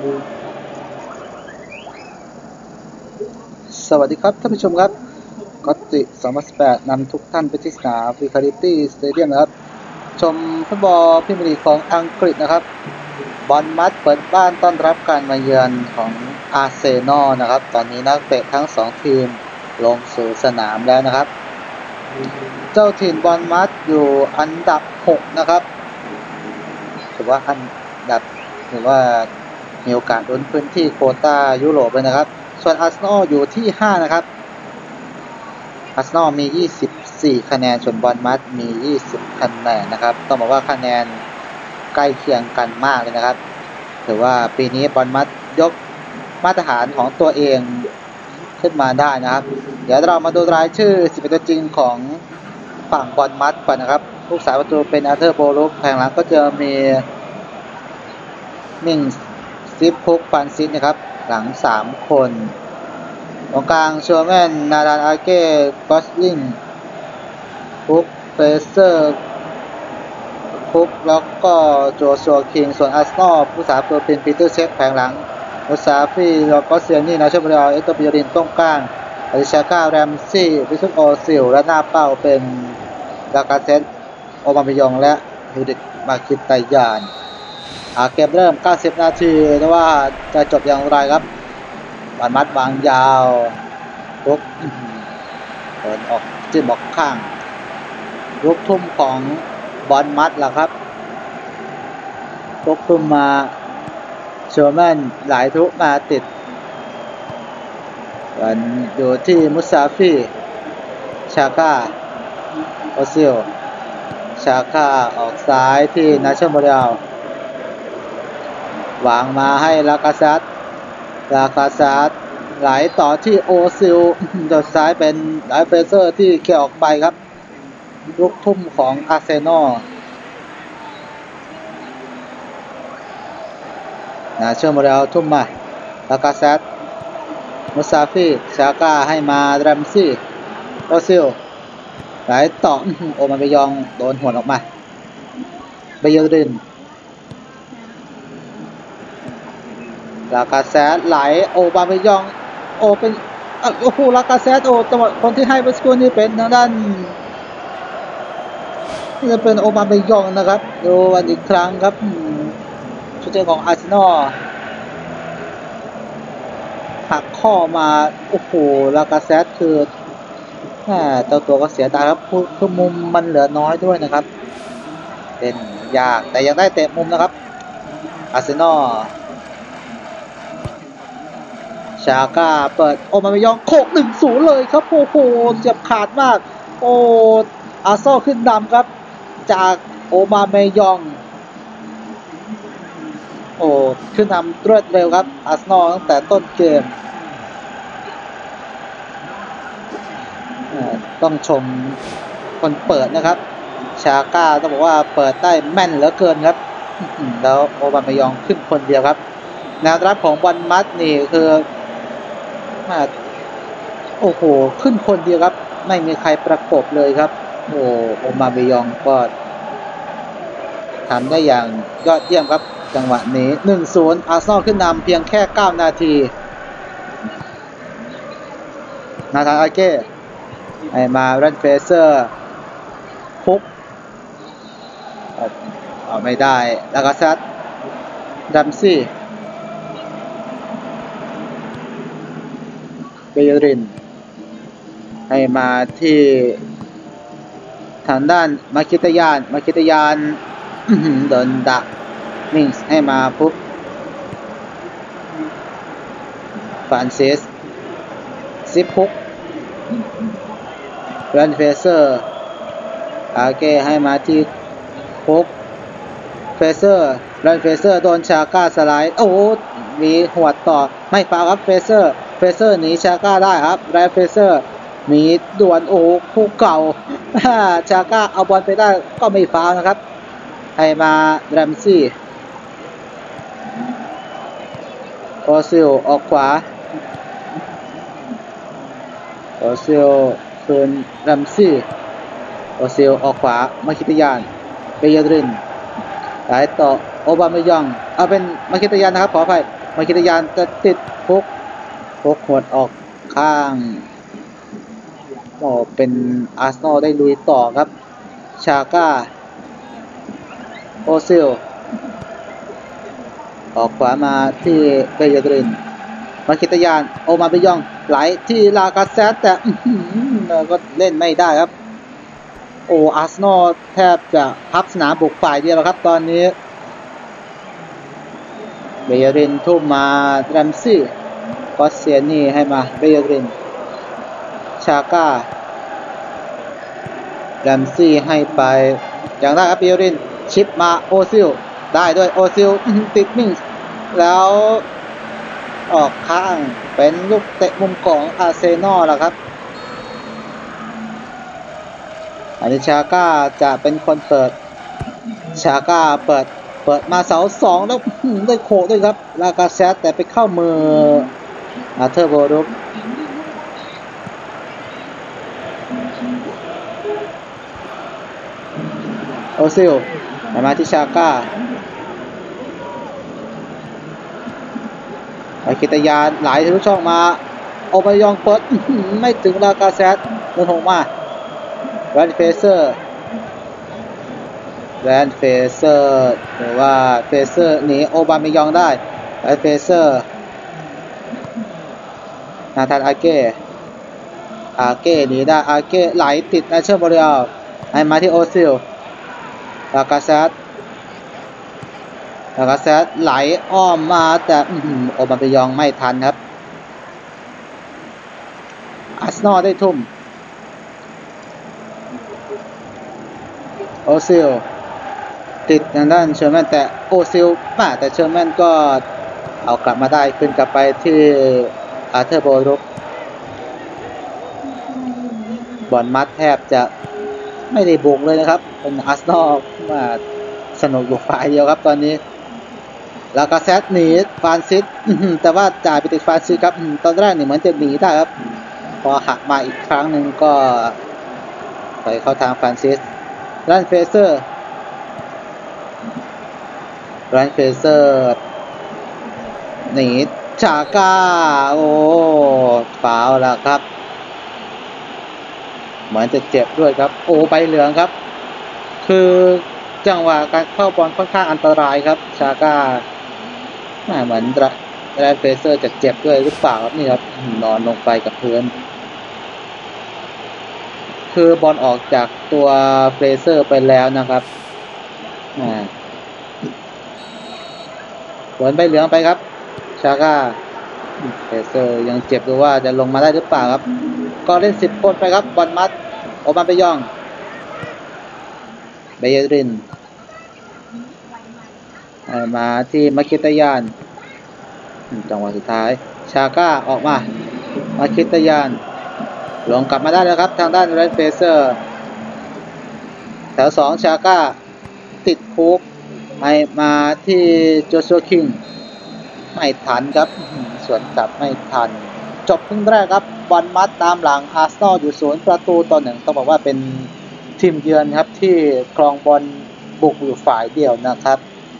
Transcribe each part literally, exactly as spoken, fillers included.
สวัสดีครับท่านผู้ชมครับก็ติสองพันสิบแปดนำทุกท่านไปที่สนามวิคาริตี้สเตเดียมนะครับชมฟุตบอลพรีเมียร์ลีกของอังกฤษนะครับบอร์นมัธเปิดบ้านต้อนรับการมาเยือนของอาร์เซนอลนะครับตอนนี้นักเตะทั้งสองทีมลงสู่สนามแล้วนะครับเจ้าถิ่นบอร์นมัธอยู่อันดับหกนะครับถือว่าอันดับถือว่ามีโอกาสลุ้นพื้นที่โควต้ายุโรปเลยนะครับส่วนอาร์เซนอลอยู่ที่ห้านะครับอาร์เซนอลมียี่สิบสี่คะแนนส่วนบอร์นมัธมียี่สิบคะแนนนะครับต้องบอกว่าคะแนนใกล้เคียงกันมากเลยนะครับถือว่าปีนี้บอร์นมัธยกมาตรฐานของตัวเองขึ้นมาได้นะครับเดี๋ยวเรามาดูรายชื่อสิบเอ็ดตัวจริงของฝั่งบอร์นมัธก่อนนะครับผู้สาประตูเป็นอาร์เธอร์โบลุกแผงหลังก็จะมีมิงซิฟพุกฟันซิสนะครับหลังสามคนตรงกลางชัวแมนนาดานอาเก้กอสลิงพุกเฟเซอร์พุกแล้วก็โจชัวคิงส่วนอาร์เซนอลผู้สาประตูเป็นปีเตอร์เช็คแผงหลังมุซาฟีแล้วก็เซียนี่นาชาบริอเอตโตบิโยรินตรงกลางอลิชาก้าแรมซี่วิสุทโอซิลและหน้าเป้าเป็นลากาเซตโอบาเมยองและฮิดิกมาคิตายานเกมเริ่มเก้าสิบนาทีแต่ว่าจะจบอย่างไรครับบอลมัดวางยาวลุกเดินออกจิ้มออกข้างลุกทุ่มของบอลมัดล่ะครับลุกทุ่มมาโชแมนหลายทุกมาติดกันอยู่ที่มุซาฟีชาก้าโอซิลชาก้าออกซ้ายที่นาชโมเรลวางมาให้ลากาซัตลากาซัตไหลต่อที่โอซิลโดดซ้ายเป็นไดเฟเซอร์ที่เขี่ยออกไปครับลูกทุ่มของอาร์เซนอลนาเชอร์โมเรลทุ่มมาลากาซัตมุซาฟีชาก้าให้มาแรมซี่โอซิลไหลต่อโอมาเบยองโดนหัวออกมาเบเยอรินลากาเซตไหลโอบาเมยองโอเป็นโอ้โหลากาเซตโอจังหวะคนที่ให้เมื่อสักครู่นี้เป็นทางด้านนี่จะเป็นโอบาเมยองนะครับดูวันอีกครั้งครับชุดเจนของอาร์เซนอลหักข้อมาโอ้โหลากาเซตคือแหมเจ้าตัวก็เสียดายครับคือมุมมันเหลือน้อยด้วยนะครับเป็นยากแต่ยังได้เตะมุมนะครับอาร์เซนอลชาก้าเปิดโอมาเมยองโขก หนึ่งศูนย์ เลยครับโอ้โหเสียบขาดมากโอ้อาร์เซนอลขึ้นนำครับจากโอมาเมยองโอ้ขึ้นนำรวดเร็วครับอาร์เซนอลตั้งแต่ต้นเกมต้องชมคนเปิดนะครับชาก้าต้องบอกว่าเปิดได้แม่นเหลือเกินครับแล้วโอมาเมยองขึ้นคนเดียวครับแนวรับของบอลมัดนี่คือโอ้โหขึ้นคนเดียวครับไม่มีใครประกบเลยครับโอ้โอมาเมยองก็ทำได้อย่างยอดเยี่ยมครับจังหวะนี้ หนึ่งศูนย์ อาร์เซนอลขึ้นนำเพียงแค่เก้านาทีนาธานอาเก้ให้มาแรนเฟเซอร์พุกเอาไม่ได้ลากาซัตดัมซี่เบเยรินให้มาที่ทางด้านมาคิตยานมาคิตยานโดนดักมิงส์ให้มาปุ๊บฟรานซิสซิปพุกแรนเฟเซอร์อาเก้ให้มาที่พุกเฟเซอร์แรนเฟเซอร์โดนชาก้าสไลด์โอ้มีหวดต่อไม่ฟาวครับเฟเซอร์เฟเซอร์หนีชาก้าได้ครับแรนเฟเซอร์มีด่วนโอ้คู่เก่าชาก้าเอาบอลไปได้ก็ไม่ฟาวนะครับให้มาแรมซี่โอซิลออกขวาโอซิลคืนแรมซี่โอซิลออกขวามาคิตยานเบเยรินไหลต่อโอบาเมยองเอาเป็นมาคิตยานนะครับขออภัยมาคิตยานจะติดพุกพุกหดออกข้างโอ้เป็นอาร์เซนอลได้ลุยต่อครับชาก้าโอซิลออกขวามาที่เบเยดรินมาคิตยานโอมาเบยองไหลที่ลากาเซตแต่ก็เล่นไม่ได้ครับโอ้อาร์เซนอลแทบจะพับสนามบุกฝ่ายเดียวแล้วครับตอนนี้เบเยดรินทุ่มมาแรมซี่กอสเซียนี่ให้มาเบเยดรินชาก้าแรมซี่ให้ไปอย่างได้ครับเบเยดรินชิปมาโอซิลได้ด้วยโอซิลติดนิ่งแล้วออกข้างเป็นลูกเตะมุมของอาร์เซนอลแล้วครับอันนี้ชาก้าจะเป็นคนเปิดชาก้าเปิดเปิดมาเสาสองแล้วได้โขด้วยครับลากาเซตแต่ไปเข้ามืออาเธอร์โบรุปโอซิลมาที่ชาก้าไอคิตยานไหลทะลุช่องมาโอมายองเปิดไม่ถึงลากาเซตโดนหงมาแรนเฟเซอร์แรนเฟเซอร์หรือว่าเฟเซอร์หนีโอบามายองได้แรนเฟเซอร์นาธานอาเก้อาเก้หนีได้อาเก้ไหลติดแอชเชอร์บอริอัลให้มาที่โอซิลลากาเซตลากาเซตไหลอ้อมมาแต่โอบามายองไม่ทันครับอาร์เซนอลได้ทุ่มโอซิลติดทางด้านเชอร์แมนแต่โอซิลมาแต่เชอร์แมนก็เอากลับมาได้ขึ้นกลับไปที่อาร์เธอร์โบรุกบอลมัดแทบจะไม่ได้บุกเลยนะครับเป็นอาร์เซนอลมาสนุกอยู่ฝ่ายเดียวครับตอนนี้แล้วก็แซดหนีฟานซิสแต่ว่าจ่ายไปติดฟานซิสครับตอนแรกนี่เหมือนจะหนีได้ครับพอหักมาอีกครั้งหนึ่งก็ไปเข้าทางฟานซิสรันเฟเซอร์รันเฟเซอร์หนีชาก้าโอ้ฟาวล์แล้วครับเหมือนจะเจ็บด้วยครับโอ้ใบเหลืองครับคือจังหวะการเข้าบอลค่อนข้างอันตรายครับชาก้าเหมือนรันเฟเซอร์จะเจ็บด้วยหรือเปล่าครับนี่ครับนอนลงไปกับพื้นคือบอลออกจากตัวเฟเซอร์ไปแล้วนะครับอ่าผลใบเหลืองไปครับชาก้าเฟเซอร์ยังเจ็บดูว่าจะลงมาได้หรือเปล่าครับก็เล่นสิบคนไปครับบอลมัดโอมาเบยองเบเยรินมาที่มาคิตยานจังหวะสุดท้ายชาก้าออกมามาคิตยานลงกลับมาได้แล้วครับทางด้านแรนเฟเซอร์แถวสองชาก้าติดคุกให้มาที่โจชัวคิงไม่ทันครับสวนกลับไม่ทันจบครึ่งแรกครับบอลมัดตามหลังอาร์เซนอลอยู่ศูนย์ประตูต่อหนึ่งต้องบอกว่าเป็นทีมเยือนครับที่ครองบอลบุกอยู่ฝ่ายเดียวนะครับ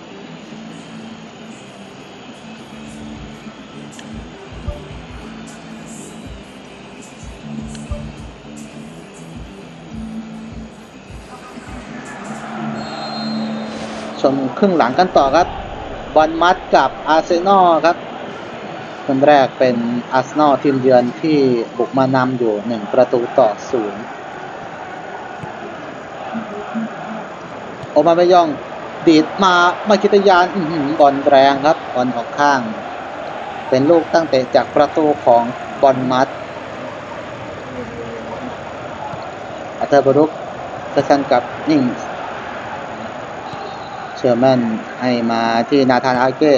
ชมครึ่งหลังกันต่อครับบอลมัดกับอาร์เซนอลครับคนแรกเป็นอาร์เซนอลทีมเยือนที่บุกมานำอยู่หนึ่งประตูต่อศูนย์โอมาเบยองดีดมามาคิตยานบอลแรงครับบอลออกข้างเป็นลูกตั้งเตะจากประตูของบอลมัดอาเธอร์บรุกกระชันกับนิ่งเชอร์แมนให้มาที่นาธานอาเก้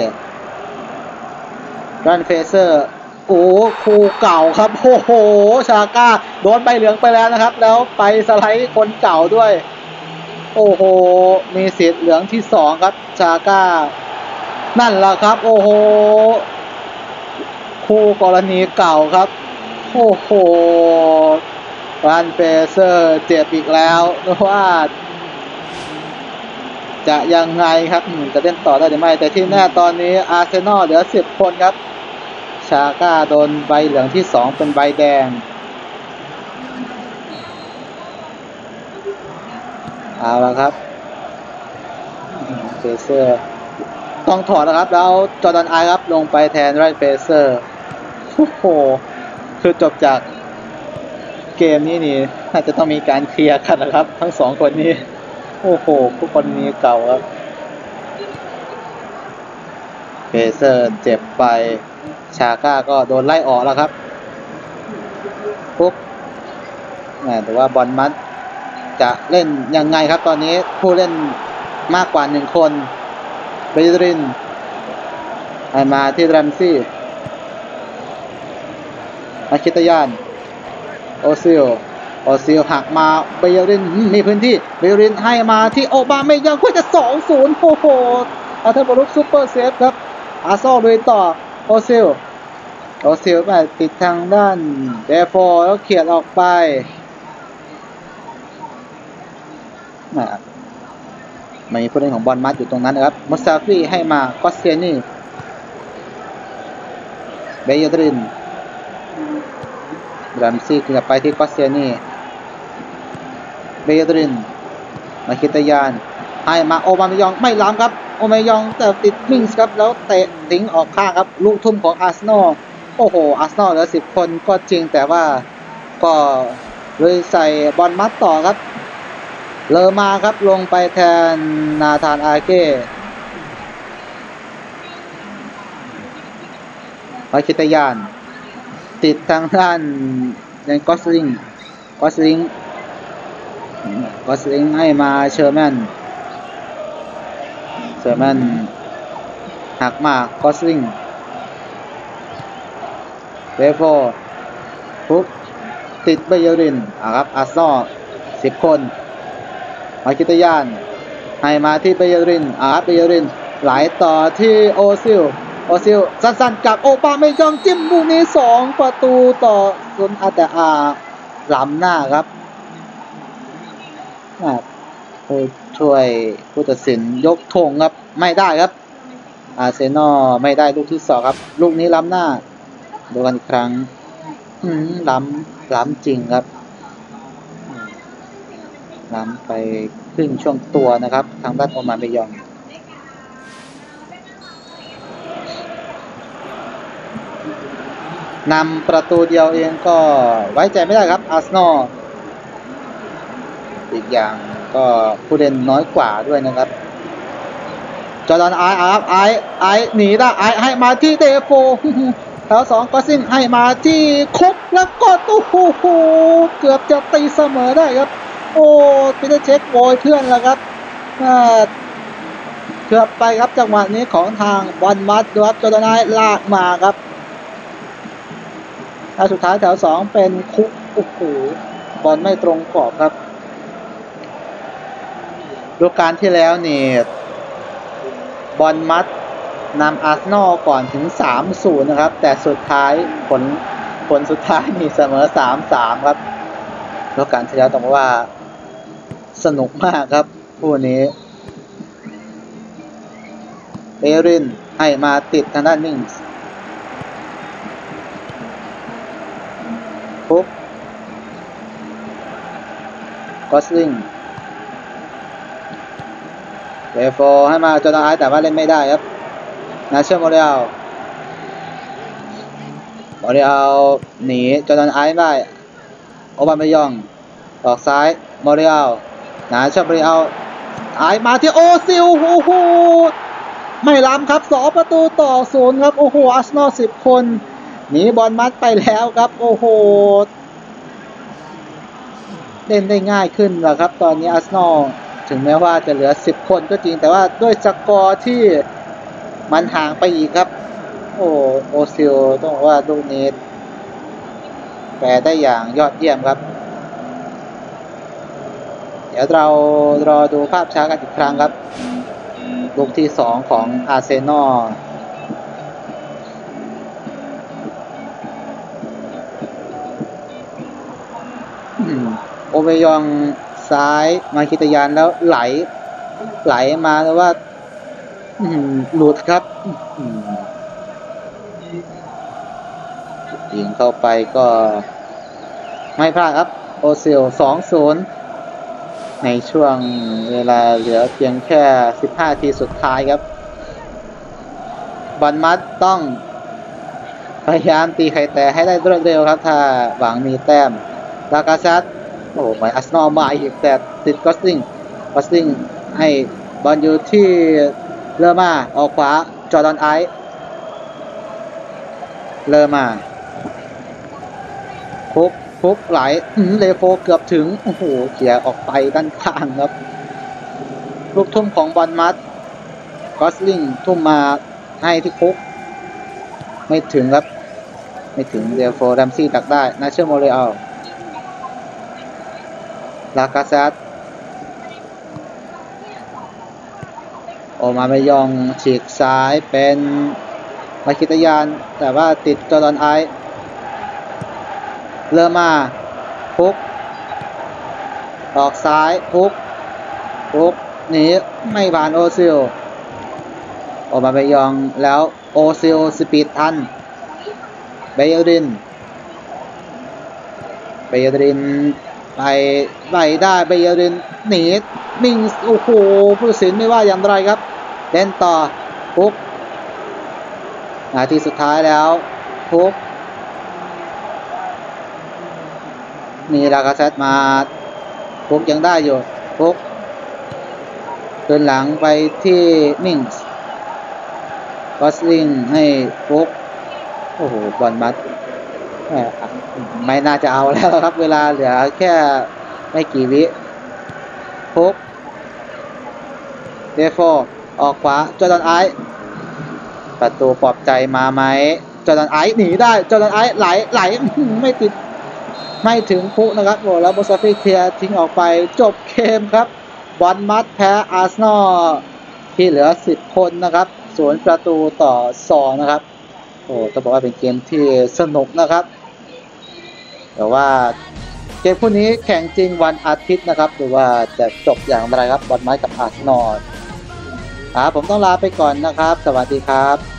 รันเฟเซอร์โอ้คู่เก่าครับโอ้โหชาก้าโดนใบเหลืองไปแล้วนะครับแล้วไปสไลด์คนเก่าด้วยโอ้โหมีสิทธิ์เหลืองที่สองครับชาก้านั่นแหละครับโอ้โหคู่กรณีเก่าครับโอ้โหรันเฟเซอร์เจ็บอีกแล้วเพราะว่าจะยังไงครับจะเล่นต่อได้หรือไม่แต่ที่แน่ตอนนี้อาร์เซนอลเหลือสิบคนครับชาก้าโดนใบเหลืองที่สองเป็นใบแดงเอาละครับเฟเซอร์ต้องถอดนะครับแล้วจอร์แดนไอครับลงไปแทนไรเฟเซอร์โอ้โหคือจบจากเกมนี้นี่น่าจะต้องมีการเคลียร์กันนะครับทั้งสองคนนี้โอ้โหผู้คนนี้เก่าครับเฟเซอร์เจ็บไปชาก้าก็โดนไล่ออกแล้วครับปุ๊บแต่ว่าบอลมัดจะเล่นยังไงครับตอนนี้ผู้เล่นมากกว่าหนึ่งคนเบย์รินให้มาที่แรมซี่มาคิตยานโอซิลโอซิลหักมาเบย์รินมีพื้นที่เบย์รินให้มาที่โอบาเมยังเพื่อจะ สองศูนย์ โอ้โหอาเทอร์บอลุกซูเปอร์เซฟครับอาร์เซนอลลุยต่อโอซิลโอซิลไปติดทางด้านเดฟโฟแล้วเขียนออกไปไม่มีผู้เล่นของบอลมัดอยู่ตรงนั้นนะครับมุสตาฟีให้มากอสเซียนี่เบย์ดรินแรมซี่กลับไปที่กอสเซียนี่เบย์ดรินมาคิตยานให้มาโอบามายองไม่ล้ำครับโอบามายองแต่ติดมิงส์ครับแล้วเตะทิ้งออกข้างครับลูกทุ่มของอาร์เซนอลโอ้โหอาร์เซนอลเหลือสิบคนก็จริงแต่ว่าก็เลยใส่บอลมัดต่อครับเลอมาครับลงไปแทนนาธานอาเก้มาคิตยานติดทางด้านในกอสลิงกอสลิงกอสลิงให้มาเชอร์แมนเชอร์แมนหักมากอสลิงเวโฟปุ๊บติดเบย์รินอ่ะครับอาร์เซนอลสิบคนมาคิตยานให้มาที่เบย์รินอาร์เบย์รินไหลต่อที่โอซิลโอซิลสั้นๆกับโอบาเมยองจิ้มลูกนี้สองประตูต่อศูนย์อาแต่อาล้ำหน้าครับผู้ช่วยผู้ตัดสินยกธงครับไม่ได้ครับอาร์เซนอลไม่ได้ลูกที่สองครับลูกนี้ล้ำหน้าดูกันอีกครั้งล้ำล้ำจริงครับล้ำไปครึ่งช่วงตัวนะครับทางด้านโอมาเมยองนำประตูเดียวเองก็ไว้ใจไม่ได้ครับอาร์เซนอลอีกอย่างก็ผู้เล่นน้อยกว่าด้วยนะครับจอร์แดนไออาร์ไอไอหนีได้ไอให้มาที่เดโฟแถวสองก็ซิ่งให้มาที่ครบแล้วก็โอ้โหเกือบจะตีเสมอได้ครับโอ้ปีเตอร์เช็คโวยเพื่อนแล้วครับเกือบไปครับจังหวะนี้ของทางบอลมัดดูครับจอร์แดนไอลากมาครับถ้าสุดท้ายแถวสองเป็นคุกโอ้โหบอลไม่ตรงกรอบครับฤดูกาลที่แล้วนี่บอลมัดนำอาร์เซนอลก่อนถึง สามศูนย์ นะครับแต่สุดท้ายผลผลสุดท้ายนี่เสมอ สามสาม ครับฤดูกาลที่แล้วต้องบอกว่าสนุกมากครับคู่นี้เบรินให้มาติดทางด้านมิงส์ปุ๊บกอสลิงเดฟโฟให้มาจอร์แดนไอแต่ว่าเล่นไม่ได้ครับนาเชอร์โมเรลโมเรลหนีจอร์แดนไอได้โอบามายองออกซ้ายโมเรลนาเชอร์โมเรลไอมาที่โอซิลโอ้โหไม่ล้ำครับสองประตูต่อศูนย์ครับโอ้โหอาร์เซนอลสิบคนหนีบอลมัดไปแล้วครับโอ้โหเล่นได้ง่ายขึ้นแล้วครับตอนนี้อาร์เซนอลถึงแม้ว่าจะเหลือสิบคนก็จริงแต่ว่าด้วยสกอร์ที่มันห่างไปอีกครับโอ้โอซิลต้องบอกว่าลูกนี้แปลได้อย่างยอดเยี่ยมครับเดี๋ยวเรารอดูภาพช้ากันอีกครั้งครับลูกที่สองของอาร์เซนอลโอเมยองซ้ายมาคิตยานแล้วไหลไหลมาแต่ว่าหลุดครับยิงเข้าไปก็ไม่พลาดครับโอซิล สองศูนย์ ในช่วงเวลาเหลือเพียงแค่สิบห้านาทีสุดท้ายครับบอลมัดต้องพยายามตีไข่แต่ให้ได้รวดเร็วครับถ้าหวังมีแต้มลากาซัสโอ้หมายอาร์เซนอลมาอีกแต่ติดกอสติงกอสติงให้บอลอยู่ที่เลอมาออกขวาจอร์แดนไอซ์เลอมาคุกคุกไหลเลโฟเกือบถึงโอ้โหเขี่ยออกไปด้านข้างครับลูกทุ่มของบอลมัดกอสลิงทุ่มมาให้ที่คุกไม่ถึงครับไม่ถึงเดลโฟแรมซี่ตักได้นาเชอร์โมเรอัลลากาซัสโอมาเมยองฉีกซ้ายเป็นมาคิตยานแต่ว่าติดจอร์แดนไอซ์เลอมาพุกออกซ้ายพุกพุกหนีไม่ผ่านโอซิลโอมาเมยองแล้วโอซิลสปีดทันเบยรินเบยรินไปไปได้เบยรินหนีนิ่งโอ้โหผู้ตัดสินไม่ว่าอย่างไรครับเล่นต่อพุกนาทีสุดท้ายแล้วพุกมีลากาเซตมาพุกยังได้อยู่พุกเดินหลังไปที่มิงส์กอสลิงให้พุกโอ้โหบอลมัดไม่น่าจะเอาแล้วครับเวลาเหลือแค่ไม่กี่วิพุกเดฟโฟออกขวาจอร์แดนไอซ์ประตูปลอบใจมาไหมจอร์แดนไอซ์หนีได้จอร์แดนไอซ์ไหลไหลไม่ติดไม่ถึงพุนะครับโอ้แล้วโมซาฟิเคลียร์ทิ้งออกไปจบเกมครับบอลมัดแพ้อาร์เซนอลที่เหลือสิบคนนะครับศูนย์ประตูต่อสองนะครับโอ้ต้องบอกว่าเป็นเกมที่สนุกนะครับแต่ว่าเกมคู่นี้แข่งจริงวันอาทิตย์นะครับดูว่าจะจบอย่างไรครับบอลมัดกับอาร์เซนอลอ่าผมต้องลาไปก่อนนะครับสวัสดีครับ